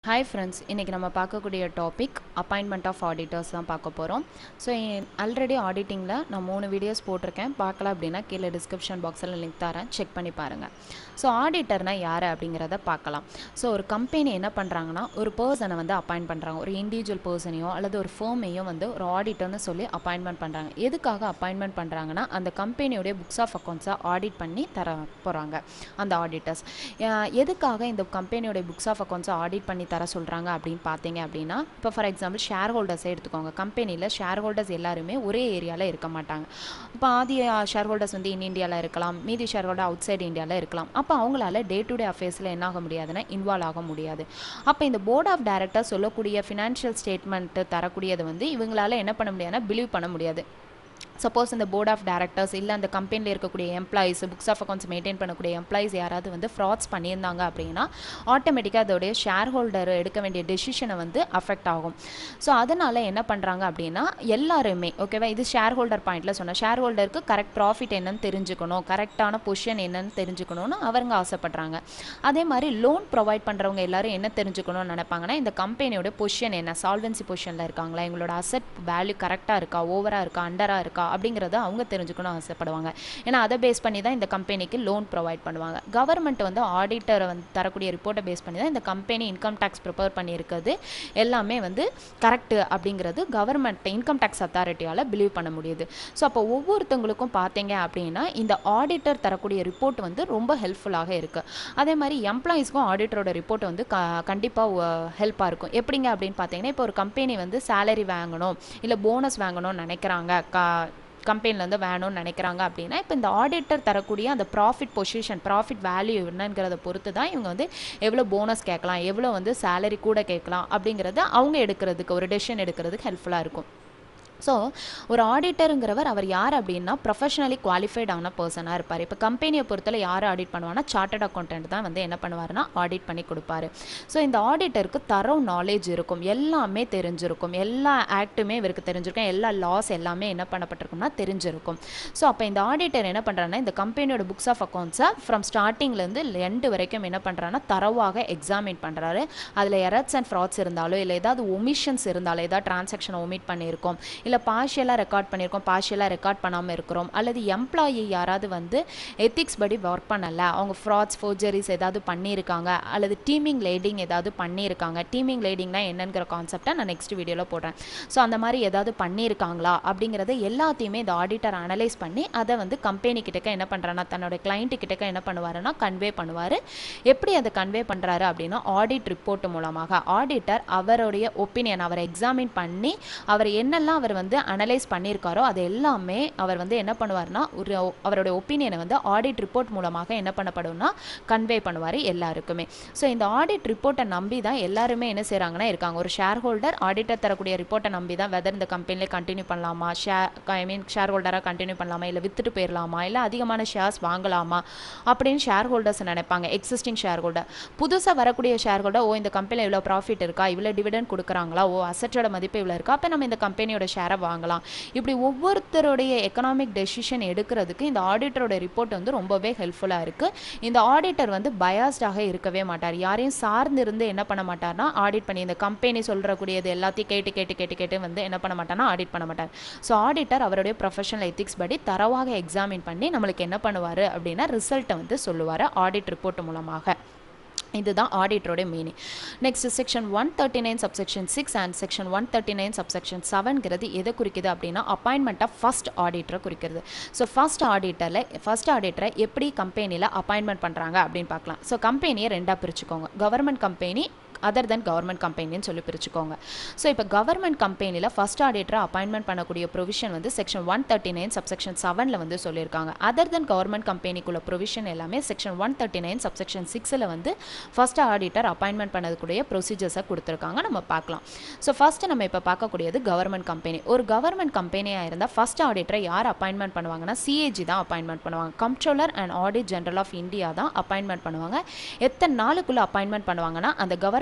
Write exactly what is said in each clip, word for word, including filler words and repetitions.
Hi friends, இன்னைக்கு நம்ம பார்க்கக்கூடிய டாபிக் அப்பாயின்மெண்ட் ஆஃப் ஆடிட்டர்ஸ் தான் பார்க்க போகிறோம். ஸோ ஆல்ரெடி ஆடிட்டிங்கில் நான் மூணு வீடியோஸ் போட்டிருக்கேன். பார்க்கல அப்படின்னா கீழே டிஸ்கிரிப்ஷன் பாக்ஸில் லிங்க் தரேன், செக் பண்ணி பாருங்கள். ஸோ ஆடிட்டர்னால் யார் அப்படிங்கிறத பார்க்கலாம். ஸோ ஒரு கம்பெனி என்ன பண்ணுறாங்கன்னா ஒரு பர்சனை வந்து அப்பாயின்ட் பண்ணுறாங்க. ஒரு இண்டிவிஜுவல் பர்சனையோ அல்லது ஒரு ஃபேமையோ வந்து ஒரு ஆடிட்டர்னு சொல்லி அப்பாயின்மெண்ட் பண்ணுறாங்க. எதுக்காக அப்பாயின்மெண்ட் பண்ணுறாங்கன்னா அந்த கம்பெனியோடைய புக்ஸ் ஆஃப் அக்கௌண்ட்ஸை ஆடிட் பண்ணி தர போகிறாங்க அந்த ஆடிட்டர்ஸ். எதுக்காக இந்த கம்பெனியோடைய புக்ஸ் ஆஃப் அக்கௌண்ட்ஸை ஆடிட் பண்ணி தர சொல்கிறாங்க அப்படின்னு பார்த்தீங்க அப்படின்னா, இப்போ ஃபார் எக்ஸாம்பிள் ஷேர் ஹோல்டர்ஸே எடுத்துக்கோங்க. கம்பெனியில் ஷேர் ஹோல்டர்ஸ் எல்லாருமே ஒரே ஏரியாவில் இருக்க மாட்டாங்க. இப்போ ஆதி ஷேர் ஹோல்டர்ஸ் வந்து இன் இந்தியாவில் இருக்கலாம், மீதி ஷேர் ஹோல்டர் அவுட் சைடு இந்தியாவில் இருக்கலாம். அப்போ அவங்களால டே டு டே அஃபேர்ஸில் என்ன ஆக முடியாதுன்னா இன்வால்வ் ஆக முடியாது. அப்போ இந்த போர்ட் ஆஃப் டைரக்டர்ஸ் சொல்லக்கூடிய ஃபினான்ஷியல் ஸ்டேட்மெண்ட்டு தரக்கூடியது வந்து இவங்களால என்ன பண்ண முடியாதுன்னா பிலீவ் பண்ண முடியாது. சப்போஸ் இந்த போர்ட் ஆஃப் டைரக்டர்ஸ் இல்லை அந்த கம்பெனியில் இருக்கக்கூடிய employees, books of accounts maintain பண்ணக்கூடிய எம்ப்ளாயிஸ் யாராவது வந்து ஃப்ராட்ஸ் பண்ணியிருந்தாங்க அப்படின்னா ஆட்டோமேட்டிக்காக அதோடைய ஷேர் ஹோல்டர் எடுக்க வேண்டிய டெசிஷனை வந்து அஃபெக்ட் ஆகும். ஸோ அதனால் என்ன பண்ணுறாங்க அப்படின்னா எல்லாருமே ஓகேவா, இது ஷேர் ஹோல்டர் பாயிண்டில் சொன்னால் ஷேர் ஹோல்டருக்கு கரெக்ட் ப்ராஃபிட் என்னன்னு தெரிஞ்சுக்கணும், கரெக்டான பொசிஷன் என்னன்னு தெரிஞ்சுக்கணும்னு அவங்க ஆசைப்படுறாங்க. அதே மாதிரி லோன் ப்ரொவைட் பண்ணுறவங்க எல்லாரும் என்ன தெரிஞ்சுக்கணும்னு நினைப்பாங்கன்னா இந்த கம்பெனியோட பொசிஷன் என்ன, சால்வன்சி பொசிஷனில் இருக்காங்களா, எங்களோட அசெட் வேல்யூ கரெக்டாக இருக்கா, ஓவராக இருக்கா, அண்டராக இருக்கா அப்படிங்கிறத அவங்க தெரிஞ்சுக்கணும் ஆசைப்படுவாங்க. ஏன்னா அதை பேஸ் பண்ணி தான் இந்த கம்பெனிக்கு லோன் ப்ரொவைட் பண்ணுவாங்க. கவர்மெண்ட் வந்து ஆடிட்டரை வந்து தரக்கூடிய ரிப்போர்ட்டை பேஸ் பண்ணி தான் இந்த கம்பெனி இன்கம் டேக்ஸ் ப்ரிப்பேர் பண்ணியிருக்கிறது எல்லாமே வந்து கரெக்டு அப்படிங்கிறது கவர்மெண்ட் இன்கம் டேக்ஸ் அத்தாரிட்டியால் பிலீவ் பண்ண முடியுது. ஸோ அப்போ ஒவ்வொருத்தவங்களுக்கும் பார்த்தீங்க அப்படின்னா இந்த ஆடிட்டர் தரக்கூடிய ரிப்போர்ட் வந்து ரொம்ப ஹெல்ப்ஃபுல்லாக இருக்குது. அதே மாதிரி எம்ப்ளாயிஸ்க்கும் ஆடிட்டரோட ரிப்போர்ட் வந்து க கண்டிப்பாக ஹெல்ப்பாக இருக்கும். எப்படிங்க அப்படின்னு பார்த்தீங்கன்னா இப்போ ஒரு கம்பெனி வந்து சேலரி வாங்கணும் இல்லை போனஸ் வாங்கணும்னு நினைக்கிறாங்க, க கம்பெனிலேருந்து வேணும்னு நினைக்கிறாங்க அப்படின்னா இப்போ இந்த ஆடிட்டர் தரக்கூடிய அந்த ப்ராஃபிட் பொசிஷன், ப்ராஃபிட் வேல்யூ என்னங்கிறத பொறுத்து தான் இவங்க வந்து எவ்வளோ போனஸ் கேட்கலாம், எவ்வளோ வந்து சேலரி கூட கேட்கலாம் அப்படிங்கிறத அவங்க எடுக்கிறதுக்கு ஒரு டெசிஷன் எடுக்கிறதுக்கு ஹெல்ப்ஃபுல்லாக இருக்கும். ஸோ ஒரு ஆடிட்டருங்கிறவர் அவர் யார் அப்படின்னா ப்ரொஃபஷனலி குவாலிஃபைடான பர்சனாக இருப்பார். இப்போ கம்பெனியை பொறுத்தல யார் ஆடிட் பண்ணுவாங்கன்னா சார்ட்டர்ட் அக்கௌண்டன்ட் தான் வந்து என்ன பண்ணுவார்னா ஆடிட் பண்ணி கொடுப்பாரு. ஸோ இந்த ஆடிட்டருக்கு தரவு நாலேஜ் இருக்கும், எல்லாமே தெரிஞ்சிருக்கும், எல்லா ஆக்ட்டுமே இவருக்கு தெரிஞ்சிருக்கும், எல்லா லாஸ் எல்லாமே என்ன பண்ணப்பட்டிருக்கும்னா தெரிஞ்சிருக்கும். ஸோ அப்போ இந்த ஆடிட்டர் என்ன பண்ணுறாங்கன்னா இந்த கம்பெனியோட புக்ஸ் ஆஃப் அக்கௌண்ட்ஸை ஃப்ரம் ஸ்டார்டிங்லேருந்து எண்டு வரைக்கும் என்ன பண்ணுறாங்கன்னா தரவாக எக்ஸாமின் பண்ணுறாரு. அதில் எரர்ஸ் அண்ட் ஃப்ராட்ஸ் இருந்தாலோ இல்லை ஏதாவது ஒமிஷன்ஸ் இருந்தாலோ, ஏதாவது டிரான்சாக்ஷனை ஒமிட் பண்ணியிருக்கோம், இல்லை பார்ஷியலாக ரெக்கார்ட் பண்ணியிருக்கோம், பார்ஷியலாக ரெக்கார்ட் பண்ணாமல் இருக்கிறோம், அல்லது எம்ப்ளாயி யாராவது வந்து எத்திக்ஸ் படி ஒர்க் பண்ணலை, அவங்க ஃப்ராட்ஸ் ஃபோர்ஜரிஸ் ஏதாவது பண்ணியிருக்காங்க, அல்லது டீமிங் லேடிங் ஏதாவது பண்ணியிருக்காங்க. டீமிங் லேடிங்னா என்னங்கிற கான்செப்டை நான் நெக்ஸ்ட் வீடியோவில் போடுறேன். ஸோ அந்த மாதிரி ஏதாவது பண்ணியிருக்காங்களா அப்படிங்கிறத எல்லாத்தையுமே இந்த ஆடிட்டர் அனலைஸ் பண்ணி அதை வந்து கம்பெனி கிட்டக்க என்ன பண்ணுறான்னா தன்னோட கிளைண்ட்டு கிட்டக்க என்ன பண்ணுவாருன்னா கன்வே பண்ணுவார். எப்படி அதை கன்வே பண்ணுறாரு அப்படின்னா ஆடிட் ரிப்போர்ட் மூலமாக ஆடிட்டர் அவருடைய ஒப்பீனியன் அவரை எக்ஸாமின் பண்ணி அவர் என்னெல்லாம் அவர் வந்து அனலைஸ் பண்ணியிருக்காரோ அது எல்லாமே அவர் வந்து என்ன பண்ணுவார்னா ஒரு அவருடைய ஒப்பீனியனை வந்து ஆடிட் ரிப்போர்ட் மூலமாக என்ன பண்ணப்படும்னா கன்வே பண்ணுவார் எல்லாருக்குமே. ஸோ இந்த ஆடிட் ரிப்போர்ட்டை நம்பி தான் எல்லாருமே என்ன செய்கிறாங்கன்னா இருக்காங்க. ஒரு ஷேர் ஹோல்டர் ஆடிட்டர் தரக்கூடிய ரிப்போர்ட்டை நம்பி தான் வெதர் இந்த கம்பெனியில் கண்டினியூ பண்ணலாமா, ஷேர் ஐ மீன் ஷேர் ஹோல்டராக கண்டினியூ பண்ணலாமா, இல்லை வித்துட்டு போயிடலாமா, இல்லை அதிகமான ஷேர்ஸ் வாங்கலாமா அப்படின்னு ஷேர் ஹோல்டர்ஸ் நினைப்பாங்க. எக்ஸிஸ்டிங் ஷேர் ஹோல்டர், புதுசாக வரக்கூடிய ஷேர் ஹோல்டர், ஓ இந்த கம்பெனியில் இவ்வளோ ப்ராஃபிட் இருக்கா, இவ்வளோ டிவிடெண்ட் கொடுக்குறாங்களா, ஓ அசட்டோட மதிப்பு இவ்வளோ இருக்கா, அப்போ நம்ம இந்த கம்பெனியோட ஷேரை வாங்கலாம். இப்படி ஒவ்வொருத்தருடைய எக்கனாமிக் டெசிஷன் எடுக்கிறதுக்கு இந்த ஆடிட்டரோட ரிப்போர்ட் வந்து ரொம்பவே ஹெல்ப்ஃபுல்லாக இருக்குது. இந்த ஆடிட்டர் வந்து பயாஸ்டாக இருக்கவே மாட்டார், யாரையும் சார்ந்து இருந்து என்ன பண்ண மாட்டார்னா ஆடிட் பண்ணி இந்த கம்பெனி சொல்கிறக்கூடியது எல்லாத்தையும் கேட்டு கேட்டு கேட்டு கேட்டு வந்து என்ன பண்ண மாட்டார்னா ஆடிட் பண்ண மாட்டார். ஸோ ஆடிட்டர் அவருடைய ப்ரொஃபஷனல் எத்திக்ஸ் படி தரவாக எக்ஸாமின் பண்ணி நம்மளுக்கு என்ன பண்ணுவார் அப்படின்னா ரிசல்ட்டை வந்து சொல்லுவார் ஆடிட் ரிப்போர்ட் மூலமாக. இதுதான் ஆடிட்டரோட meaning. Next section one thirty nine subsection six and section one thirty nine subsection செவன்கிறது எதை குறிக்குது அப்படின்னா அப்பாயின்மெண்ட் ஆஃப் ஃபர்ஸ்ட் ஆடிட்டரை குறிக்கிறது. ஸோ ஃபர்ஸ்ட் ஆடிட்டரில் ஃபர்ஸ்ட் ஆடிட்டரை எப்படி கம்பெனியில் அப்பாயின்மெண்ட் பண்ணுறாங்க அப்படின்னு பார்க்கலாம். ஸோ கம்பெனியை ரெண்டாக பிரிச்சுக்கோங்க, government company other than government கம்பெனின்னு சொல்லி பிரிச்சுக்கோங்க. ஸோ இப்போ கவர்மெண்ட் கம்பெனியில் ஃபர்ஸ்ட் ஆடிட்டரை அப்பாயின்மெண்ட் பண்ணக்கூடிய ப்ரொவிஷன் வந்து section one thirty nine subsection செவனில் வந்து சொல்லியிருக்காங்க. அதர் தென் கவர்மெண்ட் கம்பெனிக்குள்ள ப்ரொவிஷன் எல்லாமே section one thirty nine subsection சிக்ஸில் வந்து ஃபர்ஸ்ட் ஆடிட்டர் அப்பாயின்மெண்ட் பண்ணக்கூடிய ப்ரொசீஜர்ஸை கொடுத்துருக்காங்க, நம்ம பார்க்கலாம். ஸோ ஃபர்ஸ்ட் நம்ம இப்போ பார்க்கக்கூடியது கவர்மெண்ட் கம்பெனி. ஒரு கவர்மெண்ட் கம்பெனியாக இருந்தால் ஃபர்ஸ்ட் ஆடிட்டரை யார் அப்பாயின்மெண்ட் பண்ணுவாங்கன்னா சிஏஜி தான் அப்பாயின்மெண்ட் பண்ணுவாங்க. Comptroller and audit general of India தான் அப்பாயின்மெண்ட் பண்ணுவாங்க. எத்தனை நாளுக்குள்ளே அப்பாயின்மெண்ட் பண்ணுவாங்கன்னா அந்த கவர்மெண்ட்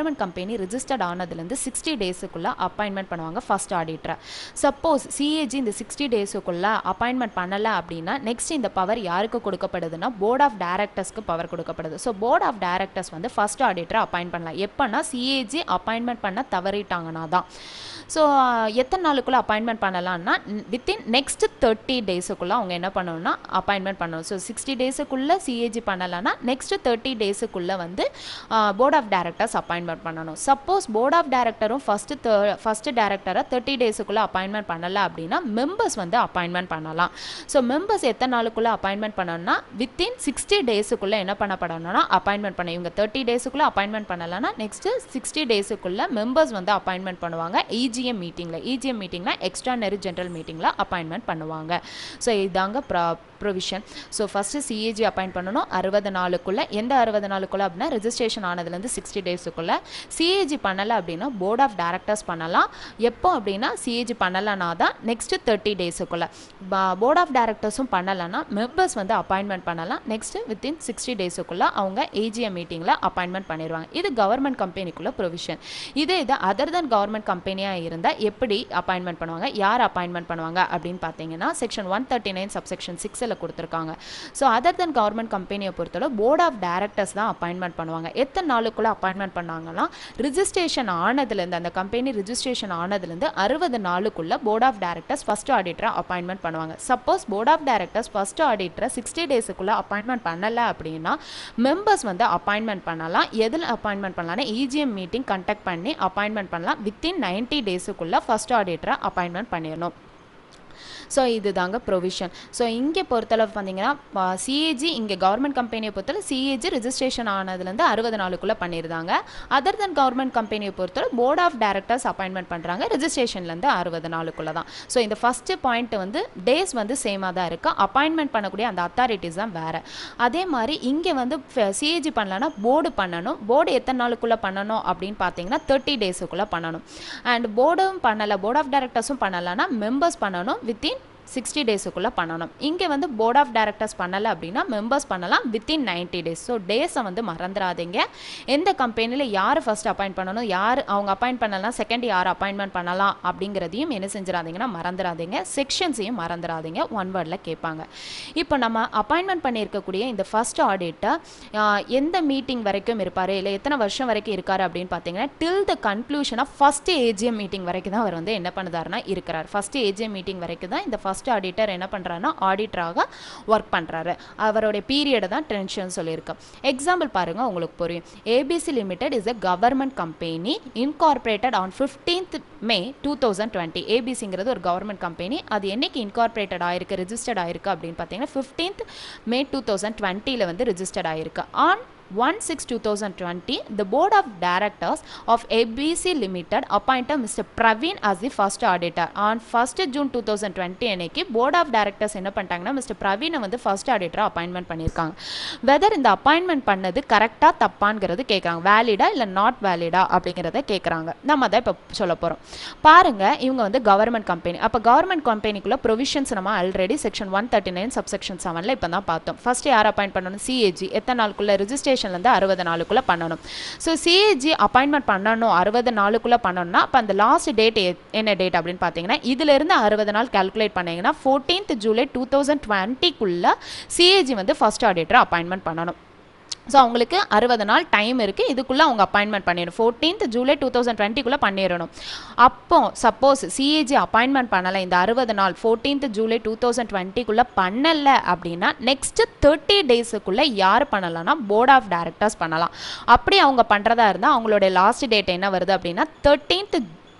கவர்மெண்ட் கம்பெனி ரிஜிஸ்டர்ட் ஆனதுலேருந்து சிக்ஸ்டி டேஸுக்குள்ளே அப்பாயின்மெண்ட் பண்ணுவாங்க ஃபர்ஸ்ட் ஆடிட்டரை. சப்போஸ் சிஏஜி இந்த சிக்ஸ்டி டேஸுக்குள்ளே அப்பாயின்மெண்ட் பண்ணலை அப்படின்னா நெக்ஸ்ட் இந்த பவர் யாருக்கு கொடுக்கப்படுதுன்னா போர்ட் ஆஃப் டைரக்டர்ஸ்க்கு பவர் கொடுக்கப்படுது. ஸோ போர்ட் ஆஃப் டைரக்டர்ஸ் வந்து ஃபர்ஸ்ட் ஆடிட்டரை அப்பாயின்ட் பண்ணலாம். எப்போனா சிஏஜி அப்பாயின்மெண்ட் பண்ண தவறிட்டாங்கன்னா தான். ஸோ எத்தனை நாளுக்குள்ளே அப்பாயின்மெண்ட் பண்ணலாம்னா வித்தின் நெக்ஸ்ட் தேர்ட்டி டேஸுக்குள்ளே அவங்க என்ன பண்ணணும்னா அப்பாயின்மெண்ட் பண்ணணும். ஸோ சிக்ஸ்டி டேஸுக்குள்ளே சிஏஜி பண்ணலான்னா நெக்ஸ்ட் தேர்ட்டி டேஸுக்குள்ளே வந்து போர்ட் ஆஃப் டைரக்டர்ஸ் அப்பாயின்மெண்ட் பண்ணணும். சப்போஸ் போர்ட் ஆஃப் டைரக்டரும் ஃபஸ்ட்டு ஃபஸ்ட்டு டைரக்டரை தேர்ட்டி டேஸுக்குள்ளே அப்பாயின்மெண்ட் பண்ணலை அப்படின்னா மெம்பர்ஸ் வந்து அப்பாயின்மெண்ட் பண்ணலாம். ஸோ மெம்பர்ஸ் எத்தனை நாளுக்குள்ளே அப்பாயின்மெண்ட் பண்ணணும்னா வித்தின் சிக்ஸ்டி டேஸுக்குள்ளே என்ன பண்ணப்படணும்னா அப்பாயின்மெண்ட் பண்ண இவங்க தேர்ட்டி டேஸுக்குள்ளே அப்பாயின்மெண்ட் பண்ணலைன்னா நெக்ஸ்ட்டு சிக்ஸ்டி டேஸுக்குள்ளே மெம்பர்ஸ் வந்து அப்பாயின்மெண்ட் பண்ணுவாங்க. இஜிஎம் மீட்டிங்கில் இஜிஎம் மீட்டிங்கில் எக்ஸ்ட்ரானரி ஜென்ரல் மீட்டிங்கில் அப்பாயின்மெண்ட் பண்ணுவாங்க. ஸோ இதாங்க provision. So first CAG appoint பண்ணணும் அறுபது நாளுக்குள்ளே. எந்த அறுபது நாளுக்குள்ளே அப்படின்னா ரெஜிஸ்ட்ரேஷன் ஆனதுலேருந்து சிக்ஸ்டி டேஸுக்குள்ளே. சிஏஜி பண்ணலை அப்படின்னா போர்ட் ஆஃப் டைரக்டர்ஸ் பண்ணலாம். எப்போ அப்படின்னா சிஏஜி பண்ணலைன்னா தான் நெக்ஸ்ட்டு தேர்ட்டி டேஸுக்குள்ளே. போர்ட் ஆஃப் டைரக்டர்ஸும் பண்ணலைன்னா மெம்பர்ஸ் வந்து அப்பாயின்மெண்ட் பண்ணலாம். நெக்ஸ்ட்டு வித்தின் சிக்ஸ்டி டேஸுக்குள்ளே அவங்க ஏஜிஎம் மீட்டிங்கில் அப்பாயின்மெண்ட் பண்ணிடுவாங்க. இது கவர்மெண்ட் கம்பெனிக்குள்ளே ப்ரொவிஷன். இதே இது அதர் தென் கவர்மெண்ட் கம்பெனியாக இருந்தால் எப்படி அப்பாயின்மெண்ட் பண்ணுவாங்க, யார் அப்பாயின்மெண்ட் பண்ணுவாங்க அப்படின்னு பார்த்தீங்கன்னா section one thirty nine subsection சிக்ஸில் கொடுத்துருக்காங்க. ஸோ அதர் தென் கவர்மெண்ட் கம்பெனியை பொறுத்தவரை போர்ட் ஆஃப் டைரக்டர்ஸ் தான் அப்பாயின்மெண்ட் பண்ணுவாங்க. எத்தனை நாளுக்குள்ளே அப்பாயின்மெண்ட் பண்ணாங்கன்னா ரிஜிஸ்ட்ரேஷன் ஆனதுலேருந்து அந்த கம்பெனி ரிஜிஸ்ட்ரேஷன் ஆனதுலேருந்து அறுபது நாளுக்குள்ளே போர்ட் ஆஃப் டைரக்டர்ஸ் ஃபர்ஸ்ட் ஆடிட்டரை அப்பாயின்மெண்ட் பண்ணுவாங்க. Suppose board of directors first ஆடிட்டரை சிக்ஸ்டி டேஸுக்குள்ளே அப்பாயின்மெண்ட் பண்ணலை அப்படின்னா மெம்பர்ஸ் வந்து அப்பாயின்மெண்ட் பண்ணலாம். எதில் அப்பாயின்மெண்ட் பண்ணலாம்னா இஜிஎம் மீட்டிங் கண்டக்ட் பண்ணி அப்பாயின்மெண்ட் பண்ணலாம். வித்தின் நைன்டி டேஸுக்குள்ளே ஃபர்ஸ்ட் ஆடிட்டரை அப்பாயின்மெண்ட் பண்ணிடணும். ஸோ இது தாங்க ப்ரொவிஷன். ஸோ இங்கே பொறுத்தளவு பார்த்தீங்கன்னா சிஏஜி இங்கே கவர்மெண்ட் கம்பெனியை பொறுத்தளவு சிஏஜி ரிஜிஸ்ட்ரேஷன் ஆனதுலேருந்து அறுபது நாளுக்குள்ளே பண்ணியிருந்தாங்க. அதர் தென் கவர்மெண்ட் கம்பெனியை பொறுத்தளவு போர்ட் ஆஃப் டைரக்டர்ஸ் அப்பாயின்மெண்ட் பண்ணுறாங்க ரிஜிஸ்ட்ரேஷன்லேருந்து அறுபது நாளுக்குள்ளே தான். ஸோ இந்த ஃபஸ்ட்டு பாயிண்ட் வந்து டேஸ் வந்து சேமாக தான் இருக்குது. அப்பாயின்மெண்ட் பண்ணக்கூடிய அந்த அத்தாரிட்டிஸ் தான் வேறு. அதே மாதிரி இங்கே வந்து சிஏஜி பண்ணலன்னா போர்டு பண்ணணும். போர்டு எத்தனை நாளுக்குள்ளே பண்ணணும் அப்படின்னு பார்த்தீங்கன்னா தேர்ட்டி டேஸுக்குள்ளே பண்ணணும். அண்ட் போர்டும் பண்ணலை போர்ட் ஆஃப் டைரக்டர்ஸும் பண்ணலைன்னா மெம்பர்ஸ் பண்ணணும் வித்தின் சிக்ஸ்டி டேஸுக்குள்ளே பண்ணணும். இங்கே வந்து போர்ட் ஆஃப் டைரக்டர்ஸ் பண்ணலை அப்படின்னா மெம்பர்ஸ் பண்ணலாம் வித்தின் நைன்டி டேஸ். ஸோ டேஸை வந்து மறந்துடாதீங்க. எந்த கம்பெனியில் யார் ஃபர்ஸ்ட் அப்பாயிண்ட் பண்ணணும், யார் அவங்க அப்பாயிண்ட் பண்ணலாம், செகண்ட் யார் அப்பாயின்மெண்ட் பண்ணலாம் அப்படிங்கிறதையும் என்ன செஞ்சிடாதீங்கன்னா மறந்துடாதீங்க. செக்ஷன்ஸையும் மறந்துடாதீங்க. ஒன் வேர்டில் கேட்பாங்க. இப்போ நம்ம அப்பாயின்மெண்ட் பண்ணியிருக்கக்கூடிய இந்த ஃபர்ஸ்ட் ஆடிட்டர் எந்த மீட்டிங் வரைக்கும் இருப்பார், இல்லை எத்தனை வருஷம் வரைக்கும் இருக்கார் அப்படின்னு பார்த்தீங்கன்னா till the conclusion of first AGM meeting வரைக்கும் தான் அவர் வந்து என்ன பண்ணுறாருன்னா இருக்கிறார். ஃபர்ஸ்ட் ஏஜிஎம் மீட்டிங் வரைக்கும் தான் இந்த ஃபர்ஸ்ட் ஆடிட்டர் என்ன பண்றாருன்னா ஆடிட்டராக ஒர்க் பண்றாரு. அவருடைய பீரியட் தான் டென்ஷன் சொல்லியிருக்கோம். எக்ஸாம்பிள் பாருங்க உங்களுக்கு புரியும். ABC limited is a government company incorporated on fifteenth May twenty twenty. ஏபிசிங்கிறது ஒரு கவர்மெண்ட் கம்பெனி. அது என்னைக்கு இன்கார்பரேட்டட் ஆயிருக்கு, ரிஜிஸ்டர்ட் ஆயிருக்கு அப்படின்னு பார்த்தீங்கன்னா fifteenth May twenty twenty ல வந்து ரிஜிஸ்டர்ட் ஆயிருக்கு. On one six twenty twenty, the board of directors of A B C Limited appointed Mister Praveen as the first auditor. On first June twenty twenty அன்னைக்கு board of directors என்ன பண்ணிட்டாங்கன்னா mister பிரவீனை வந்து first ஆடிட்டரா appointment பண்ணியிருக்காங்க. Whether இந்த அப்பாயின்மெண்ட் பண்ணது கரெக்டாக தப்பாங்கிறது கேட்குறாங்க. வேலிடா இல்லை நாட் வேலிடா அப்படிங்கிறத கேட்குறாங்க. நம்ம தான் இப்போ சொல்ல போகிறோம். பாருங்க, இவங்க வந்து கவர்மெண்ட் கம்பெனி. அப்போ கவர்மெண்ட் கம்பெனிக்குள்ள ப்ரொவிஷன்ஸ் நம்ம already section one thirty nine subsection செவனில் இப்போ தான் பார்த்தோம். ஃபர்ஸ்ட் யார் அப்பாயிண்ட் பண்ணணும், சிஏஜி. எத்தனை நாளுக்குள்ள ரிஜிஸ்ட்ரேஷன் அறுபது நாளுக்குள்ள பண்ணணும். ஸோ சிஏஜி அப்பாயின்மெண்ட் பண்ணணும் அறுபது நாளுக்குள்ள பண்ணணும்னா அப்போ அந்த லாஸ்ட் டேட் என்ன டேட் அப்படின்னு பார்த்தீங்கன்னா இதுல இருந்து அறுபது நாள் கால்குலேட் பண்ணீங்கன்னா ஃபோர்டீன்த் ஜூலை டூ தௌசண்ட் டுவெண்ட்டிக்குள்ள சிஏஜி வந்து ஃபர்ஸ்ட் ஆடிட்டர் அப்பாயின்மெண்ட் பண்ணணும். ஸோ அவங்களுக்கு அறுபது நாள் டைம் இருக்குது. இதுக்குள்ளே அவங்க அப்பாயின்மெண்ட் பண்ணிடணும். ஃபோர்டீன்த் ஜூலை டூ தௌசண்ட் டுவெண்ட்டிக்குள்ளே பண்ணிடணும். அப்போ சப்போஸ் சிஏஜி அப்பாயின்மெண்ட் பண்ணலை இந்த அறுபது நாள் ஃபோர்டீன்த் ஜூலை டூ தௌசண்ட் டுவெண்ட்டிக்குள்ளே பண்ணலை அப்படின்னா நெக்ஸ்ட்டு தேர்ட்டி டேஸுக்குள்ளே யார் பண்ணலாம்னா போர்ட் ஆஃப் டைரக்டர்ஸ் பண்ணலாம். அப்படி அவங்க பண்ணுறதா இருந்தால் அவங்களுடைய லாஸ்ட் டேட் என்ன வருது அப்படின்னா thirteenth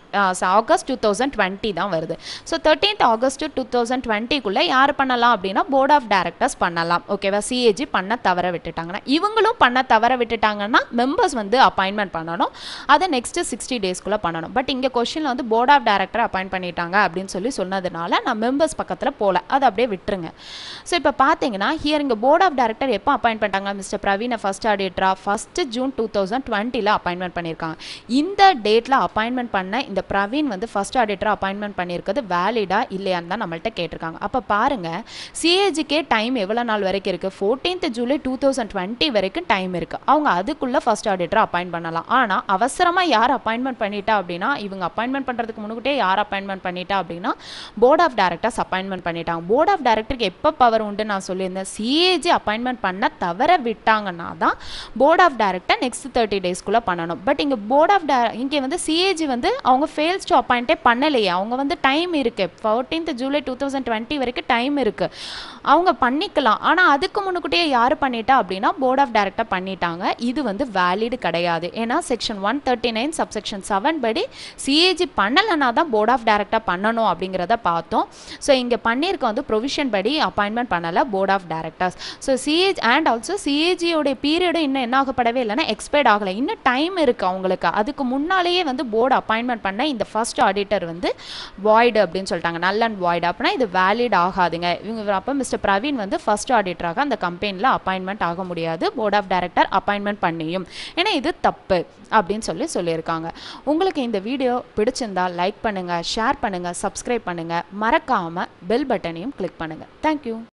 August two thousand twenty தான் வருது. So thirteenth August two thousand டுவெண்ட்டிக்குள்ளே யார் பண்ணலாம் அப்படின்னா போர்ட் ஆஃப் டைரக்டர்ஸ் பண்ணலாம். ஓகேவா? சிஏஜி பண்ண தவற விட்டுட்டாங்கன்னா இவங்களும் பண்ண தவற விட்டுட்டாங்கன்னா மெம்பர்ஸ் வந்து அப்பாயின்மெண்ட் பண்ணணும். அதை நெக்ஸ்ட் சிக்ஸ்டி டேஸ்க்குள்ளே பண்ணணும். பட் இங்கே கொஸ்டினில் வந்து போர்ட் ஆஃப் டைரக்டர் அப்பாயிண்ட் பண்ணிட்டாங்க அப்படின்னு சொல்லி சொன்னதுனால நான் மெம்பர்ஸ் பக்கத்தில் போகல, அதை அப்படியே விட்டுருங்க. ஸோ இப்போ பார்த்தீங்கன்னா ஹியர் இங்கே போர்ட் ஆஃப் டைரக்டர் எப்போ அப்பாயிண்ட் பண்ணிட்டாங்க, மிஸ்டர் பிரவீனை ஃபர்ஸ்ட் ஆடிட்டரா ஃபர்ஸ்ட் ஜூன் டூ தௌசண்ட் டுவெண்ட்டியில் அப்பாயின்மெண்ட் பண்ணியிருக்காங்க. இந்த டேட்டில் அப்பாயின்மெண்ட் பண்ண இந்த மிஸ்டர் பிரவீன் வந்து ஃபர்ஸ்ட் ஆடிட்டர் அப்பாயின்மெண்ட் பண்ணியிருக்கிறது வேலிடா இல்லையான்னு தான் நம்மள்ட்ட கேட்டிருக்காங்க. அப்போ பாருங்கள், சிஏஜிக்கே டைம் எவ்வளோ நாள் வரைக்கும் இருக்குது, fourteenth July two thousand twenty வரைக்கும் டைம் இருக்குது. அவங்க அதுக்குள்ளே ஃபர்ஸ்ட் ஆடிட்டர் அப்பாயின்ட் பண்ணலாம். ஆனால் அவசரமாக யார் அப்பாயின்மெண்ட் பண்ணிட்டா அப்படின்னா, இவங்க அப்பாயின்மெண்ட் பண்ணுறதுக்கு முன்னுக்கிட்டே யார் அப்பாயின்மெண்ட் பண்ணிட்டா அப்படின்னா போர்ட் ஆஃப் டைரக்டர்ஸ் அப்பாயின்மெண்ட் பண்ணிட்டாங்க. போர்ட் ஆஃப் டைரக்டருக்கு எப்போ பவர் உண்டு நான் சொல்லியிருந்தேன், சிஏஜி அப்பாயின்மெண்ட் பண்ண தவிர விட்டாங்கன்னா தான் board of director next thirty டேஸ்க்குள்ளே பண்ணணும். பட் இங்கே போர்ட் ஆஃப் டை இங்கே வந்து சிஏஜி வந்து அவங்க ஃபெயில்ஸ் டு அப்பாயிண்டே பண்ணலையே. அவங்க வந்து டைம் இருக்குது, fourteenth July two thousand twenty வரைக்கும் டைம் இருக்குது, அவங்க பண்ணிக்கலாம். ஆனால் அதுக்கு முன்னுக்கிட்டே யார் பண்ணிட்டா அப்படின்னா போர்ட் ஆஃப் டைரக்டர் பண்ணிட்டாங்க. இது வந்து வேலிடு கிடையாது. ஏன்னா section one thirty nine subsection seven படி சிஏஜி பண்ணலைன்னா தான் போர்ட் ஆஃப் டைரக்டர் பண்ணணும் அப்படிங்கிறத பார்த்தோம். ஸோ இங்கே பண்ணியிருக்க வந்து ப்ரொவிஷன் படி அப்பாயின்மெண்ட் பண்ணலை board of directors. So CAG and also சிஏஜியோடைய பீரியடும் இன்னும் என்ன ஆகப்படவே இல்லைன்னா எக்ஸ்பைர்ட் ஆகலை, இன்னும் டைம் இருக்குது அவங்களுக்கு. அதுக்கு முன்னாலேயே வந்து போர்டு அப்பாயின்மெண்ட் பண்ண இந்த ஃபர்ஸ்ட் ஆடிட்டர் வந்து வாய்டு அப்படின்னு சொல்லிட்டாங்க, நல் அண்ட் வாய்டு. அப்படின்னா இது வேலிட் ஆகாதுங்க. இவங்க அப்போ மிஸ்டர் பிரவீன் வந்து ஃபர்ஸ்ட் ஆடிட்டராக அந்த கம்பெனியில் அப்பாயின்மெண்ட் ஆக முடியாது, போர்ட் ஆஃப் டைரக்டர் அப்பாயின்மெண்ட் பண்ணியும். ஏன்னா இது தப்பு அப்படின்னு சொல்லி சொல்லியிருக்காங்க. உங்களுக்கு இந்த வீடியோ பிடிச்சிருந்தா லைக் பண்ணுங்கள், ஷேர் பண்ணுங்கள், சப்ஸ்கிரைப் பண்ணுங்கள், மறக்காமல் பெல் பட்டனையும் கிளிக் பண்ணுங்கள். தேங்க்யூ.